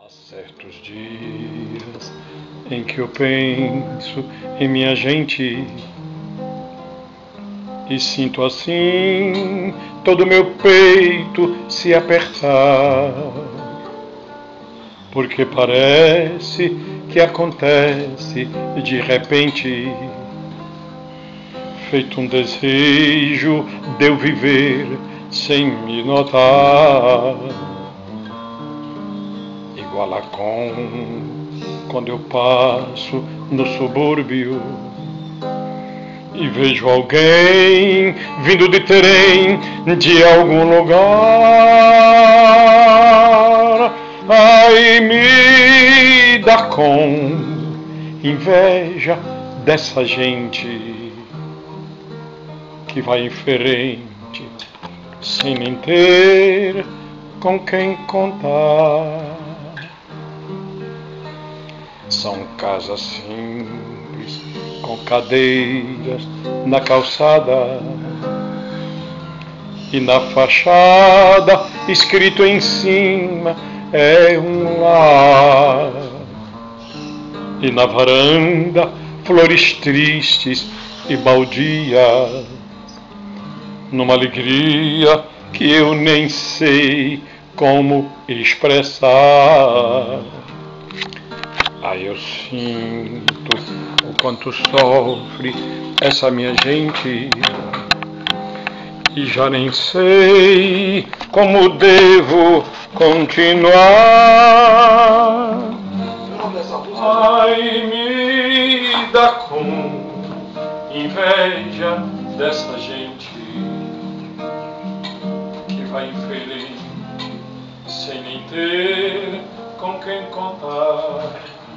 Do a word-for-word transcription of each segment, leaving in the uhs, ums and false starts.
Há certos dias em que eu penso em minha gente e sinto assim todo meu peito se apertar, porque parece que acontece de repente, feito um desejo de eu viver sem me notar. Igual a com quando eu passo no subúrbio e vejo alguém vindo de trem de algum lugar. Ai, me dá com inveja dessa gente que vai em frente sem nem ter com quem contar. São casas simples, com cadeiras na calçada, e na fachada, escrito em cima, é um lar. E na varanda, flores tristes e baldias, numa alegria que eu nem sei como expressar. Aí eu sinto o quanto sofre essa minha gente e já nem sei como devo continuar. Ai, me dá com inveja dessa gente que vai em frente sem nem ter com quem contar.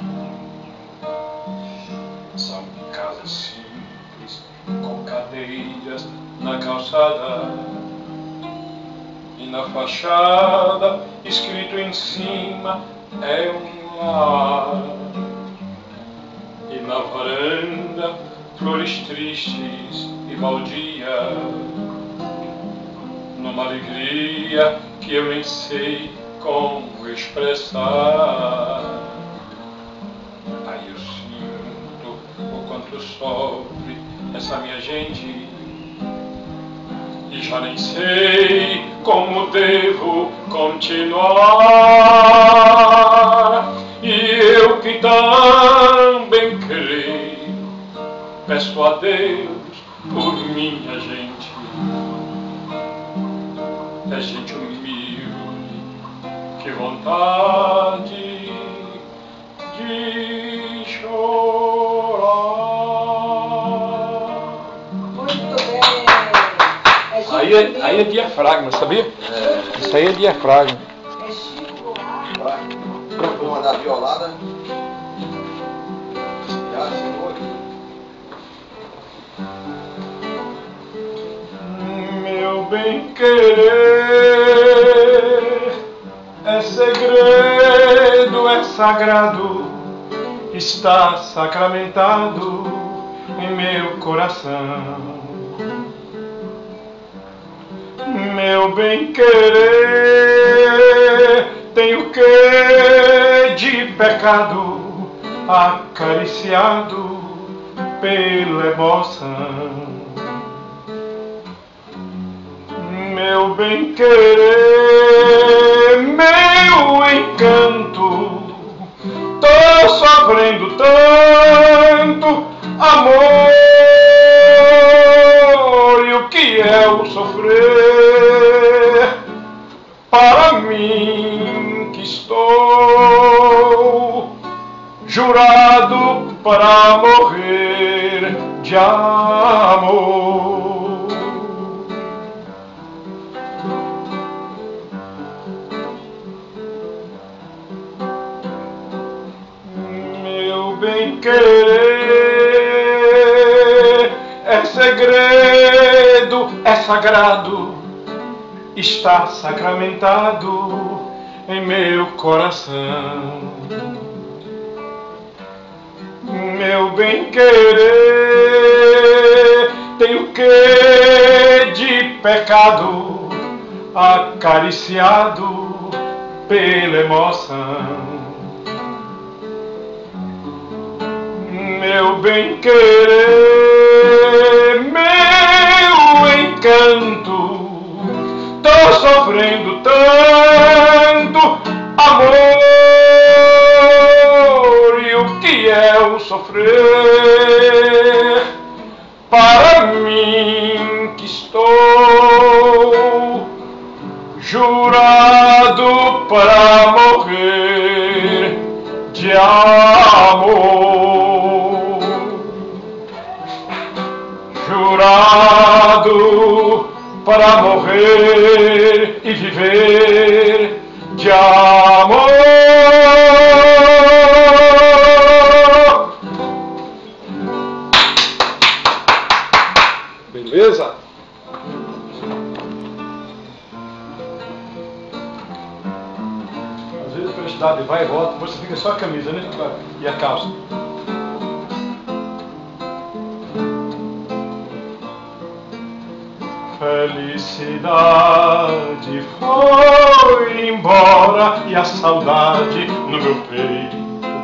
São casas simples, com cadeiras na calçada, e na fachada, escrito em cima, é um lar. E na varanda, flores tristes e baldias, numa alegria que eu nem sei como expressar. Aí eu sinto o quanto sofre essa minha gente e já nem sei como devo continuar. E eu que também creio, peço a Deus por minha gente. É gente humilde, que vontade de chorar. Muito bem. É Chico Aí é, aí é diafragma, sabia? É. Isso aí é diafragma. É Chico Buarque. Pra turma da violada. Já chegou aqui. Meu bem querer é segredo, é sagrado, está sacramentado em meu coração. Meu bem querer tem o que de pecado, acariciado pela emoção. Meu bem querer, meu encanto, tô sofrendo tanto amor. E o que é o sofrer? Para mim que estou jurado para morrer de amor. Meu bem querer é segredo, é sagrado, está sacramentado em meu coração. Meu bem querer tem o que de pecado, acariciado pela emoção. Meu bem-querer, meu encanto, tô sofrendo tanto amor. E o que é o sofrer? Para mim que estou jurado para morrer de amor, jurado para morrer e viver de amor. Beleza? Às vezes a felicidade vai e volta, você fica só a camisa, né? E a calça. Felicidade foi embora e a saudade no meu peito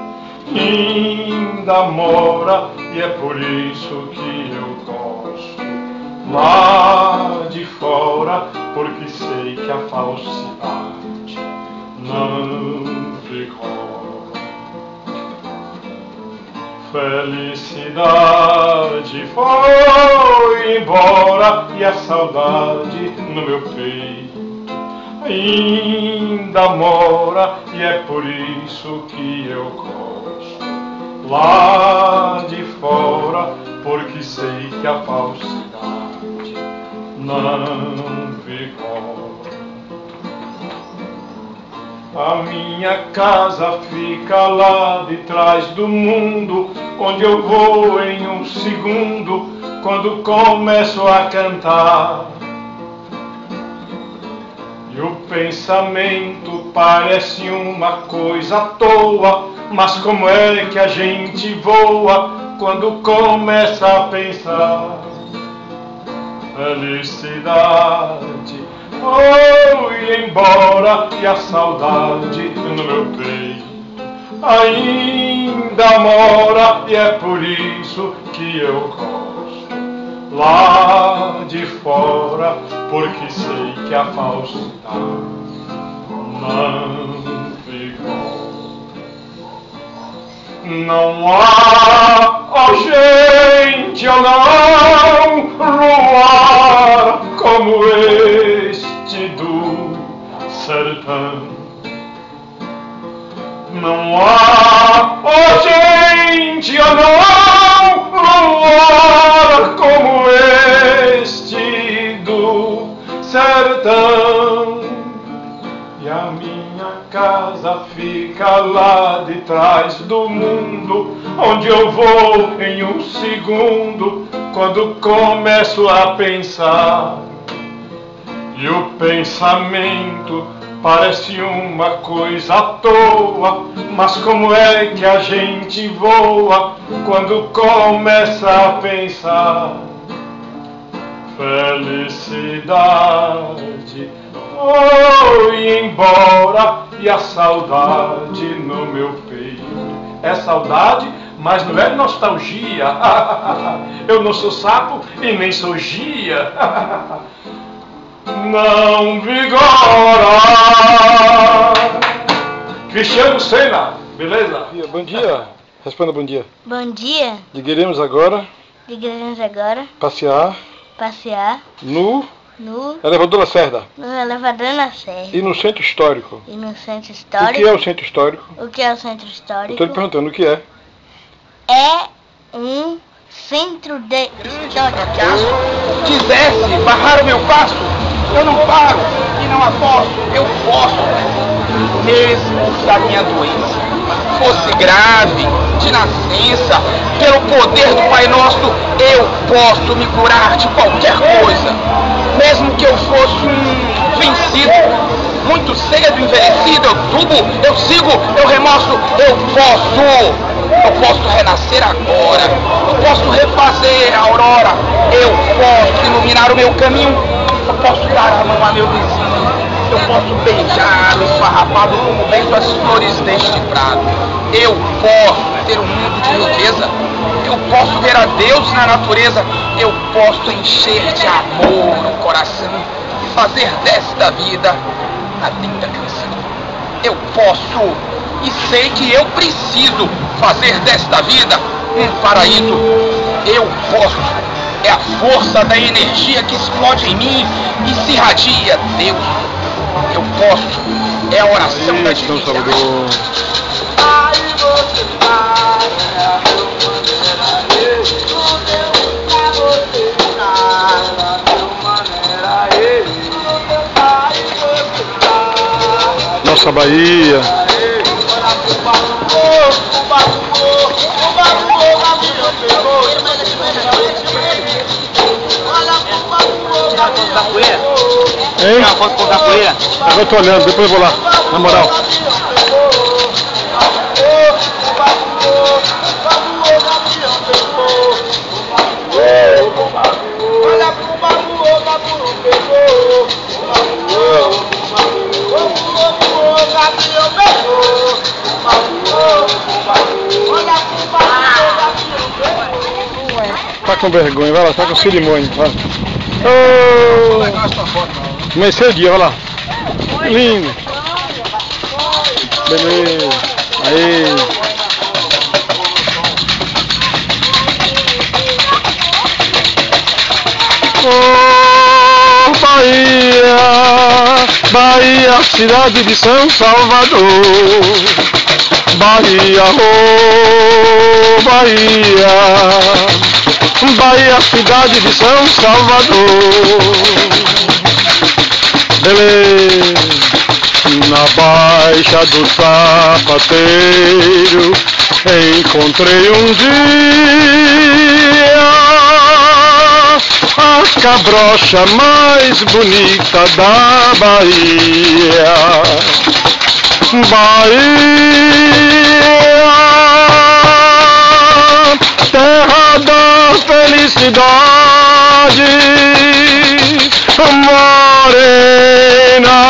ainda mora, e é por isso que eu gosto lá de fora, porque sei que a falsidade não vigora. Felicidade foi embora e a saudade no meu peito ainda mora, e é por isso que eu gosto lá de fora, porque sei que a falsidade não vigora. A minha casa fica lá de trás do mundo, onde eu vou em um segundo quando começo a cantar. E o pensamento parece uma coisa à toa, mas como é que a gente voa quando começa a pensar? Felicidade foi embora e a saudade no meu peito ainda mora, e é por isso que eu gosto lá de fora, porque sei que a falsidade não vigora. Não há, ó gente, ou não, luar como este do sertão. Não há, ó gente, ou não, luar como este do sertão. E a minha casa fica lá de trás do mundo, onde eu vou em um segundo quando começo a pensar. E o pensamento parece uma coisa à toa, mas como é que a gente voa quando começa a pensar? Felicidade foi embora e a saudade no meu peito. É saudade, mas não é nostalgia. Eu não sou sapo e nem sou gia. Não vigora. Cristiano Senna, beleza? Bom dia. Responda bom dia. Bom dia. Iremos agora Iremos agora passear passear no no elevador Lacerda no elevador Lacerda e no centro histórico. e no centro O que histórico. é o centro histórico? O que é o centro Eu histórico? estou lhe perguntando o que é. É um centro de história. Quisesse barrar o meu passo, eu não paro e não aposto, eu posso. Mesmo que a minha doença fosse grave, de nascença, pelo poder do Pai Nosso, eu posso me curar de qualquer coisa. Mesmo que eu fosse um vencido, muito cedo, envelhecido, eu subo, eu sigo, eu remoço, eu posso. Eu posso renascer agora, eu posso refazer a aurora, eu posso iluminar o meu caminho, eu posso dar a mão a meu vizinho, Eu posso beijar o esfarrapado como beijo as flores deste prado. Eu posso ter um mundo de riqueza. Eu posso ver a Deus na natureza. Eu posso encher de amor o coração e fazer desta vida a linda canção. Eu posso e sei que eu preciso fazer desta vida um paraíso. Eu posso. É a força da energia que explode em mim e se irradia. Deus, eu posso. É a oração da divindade. Nossa Bahia. Hein? Eu tô olhando, depois eu vou lá, na moral. Tá com vergonha, vai lá, tá com cerimônia, vai. Oh, comecei o dia, vai lá. Lindo. Beleza. Aí. Oh, Bahia, Bahia, cidade de São Salvador. Bahia, oh, Bahia, Bahia, cidade de São Salvador. Beleza. Na Baixa do Sapateiro encontrei um dia a cabrocha mais bonita da Bahia. Bahia, terra da felicidade, morena,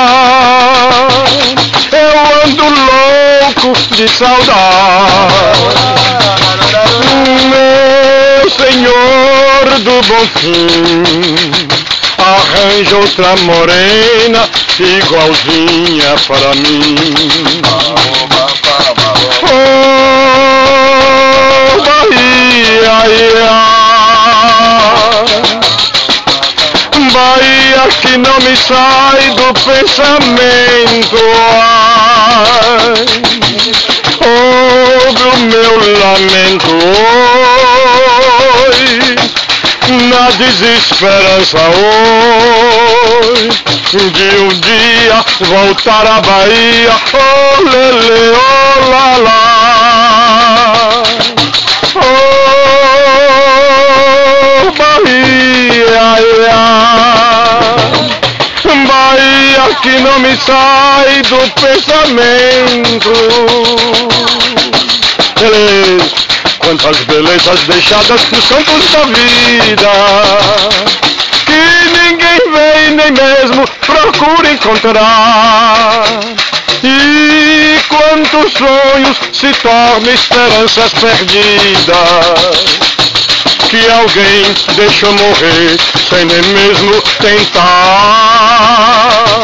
eu ando louco de saudade. Meu Senhor do Bom Fim, arranja outra morena igualzinha para mim. Oh, Bahia, Bahia que não me sai do pensamento. Ai, ouve o meu lamento hoje, na desesperança hoje de um dia voltar à Bahia. Oh, lele, oh, lá, lá. Oh, Bahia, Bahia que não me sai do pensamento. Beleza. Quantas belezas deixadas nos campos da vida, que ninguém vê e nem mesmo procura encontrar. E quantos sonhos se tornam esperanças perdidas, que alguém deixou morrer sem nem mesmo tentar.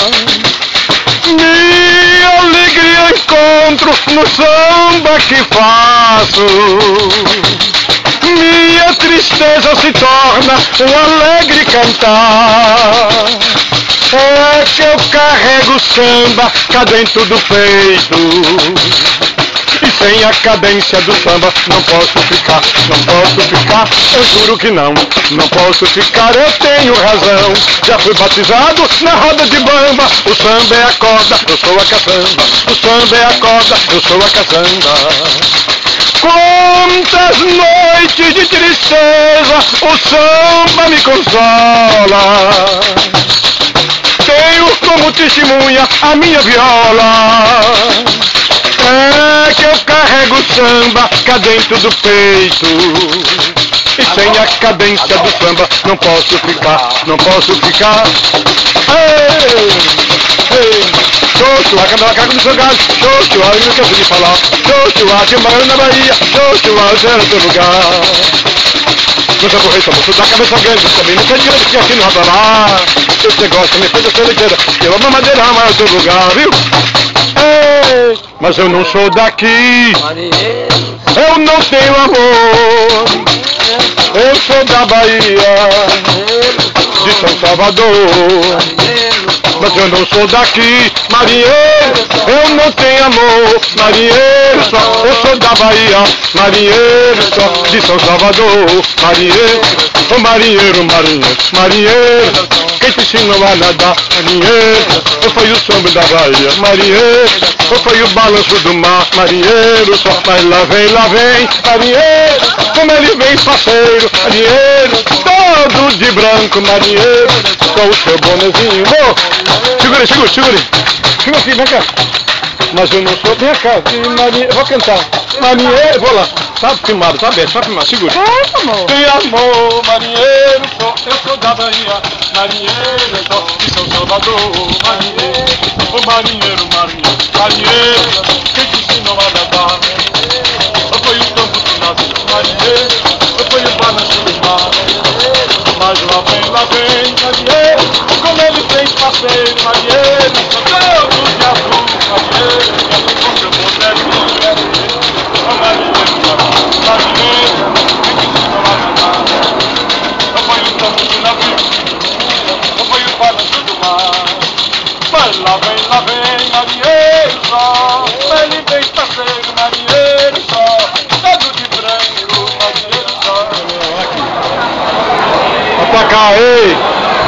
Minha alegria encontro no samba que faço, minha tristeza se torna um alegre cantar. É que eu carrego o samba cá dentro do peito, e sem a cadência do samba não posso ficar, não posso ficar, eu juro que não, não posso ficar, eu tenho razão. Já fui batizado na roda de bamba, o samba é a corda, eu sou a caçamba, o samba é a corda, eu sou a caçamba. Quantas noites de tristeza o samba me consola, tenho como testemunha a minha viola. É que eu carrego o samba cá dentro do peito, e sem a cadência do samba não posso ficar, não posso ficar. Ei, ei, Xoxua, canta macaco do jogado. Xoxua, eu não canso de falar. Xoxua, te moro na Bahia. Xoxua, eu quero teu lugar. Você morreu, só moço da cabeça grande. Também nunca adianta que aqui não vai lá. Se você gosta, me faz a sua ligeira. Eu amo a madeira, mas é o teu lugar, viu? Ei, mas eu não sou daqui. Eu não tenho amor. Eu sou da Bahia, de São Salvador. Mas eu não sou daqui, marinheiro, eu não tenho amor. Marinheiro só, eu sou da Bahia, marinheiro só, de São Salvador. Marinheiro, ô marinheiro, marinheiro, marinheiro, quem te ensinou a nadar? Marinheiro, ou foi o som da Bahia? Marinheiro, ou foi o balanço do mar? Marinheiro só, mas lá vem, lá vem, marinheiro, como ele vem parceiro, marinheiro, todo de branco, marinheiro, com o seu bonezinho. Oh, segura aí, segura, segura aí. Segura aqui, vem cá. Mas eu não sou, vem cá, marinheiro, vou cantar. Marinheiro, vou lá. Tá filmado, tá aberto, tá filmado, segura. É, amor. Tem amor, marinheiro, sou, eu sou da Bahia. Marinheiro, sou de São Salvador. Marinheiro, ô marinheiro, marinheiro, marinheiro, quem te ensinou a nadar? Eu fui o campo do navio, marinheiro, eu fui o balanço do mar. Mas lá vem, lá vem, marinheiro, como ele tem parceiro, marinheiro, todo de azul, marinheiro, com seu boneco, ô marinheiro, marinheiro, quem te ensinou a nadar? Eu fui o campo do navio, eu fui o balanço do mar. Mas lá vem, lá vem, marinheiro só, ele vem parceiro, marinheiro só, todo de branco, marinheiro só. Vai pra cá, ei!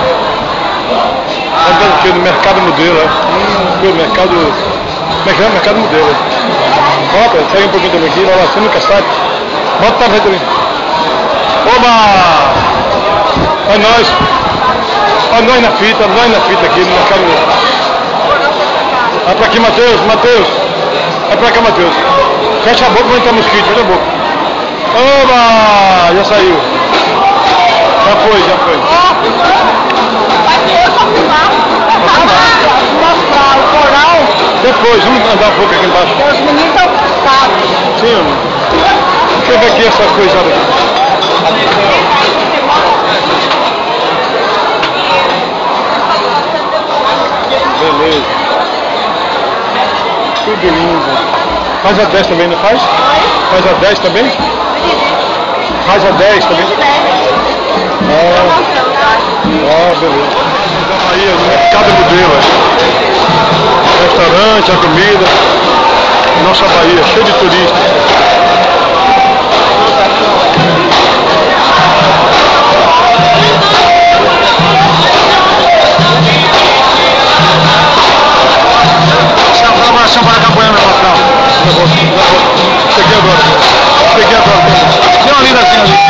Tá vendo o que? No mercado modelo, é? Hum, no mercado... Como é que é? Mercado modelo. Bota, segue um pouquinho também aqui, vai lá, você nunca sabe. Bota pra ver também. Oba! É nóis! Olha nós na fita, nós na fita aqui no mercado modelo. Vai pra aqui, Matheus, Matheus. Vai pra cá, Matheus. Fecha a boca, vai entrar mosquito, fecha a boca. Oba! Já saiu. Já foi, já foi. Vai ter eu só filmar. Mostrar o coral. Depois, vamos andar um pouco aqui embaixo. Os meninos estão cansados. Sim, amor. Deixa eu ver aqui essa coisada aqui. Beleza. Tudo lindo. Faz a dez também, não faz? Faz a dez também? Faz a dez também? Ah, ah, beleza. Aí, no mercado modelo. Restaurante, a comida. Nossa Bahia, cheio de turistas. Chama para a campanha, meu patrão. Cheguei agora. Cheguei agora. Tem uma linda assim ali.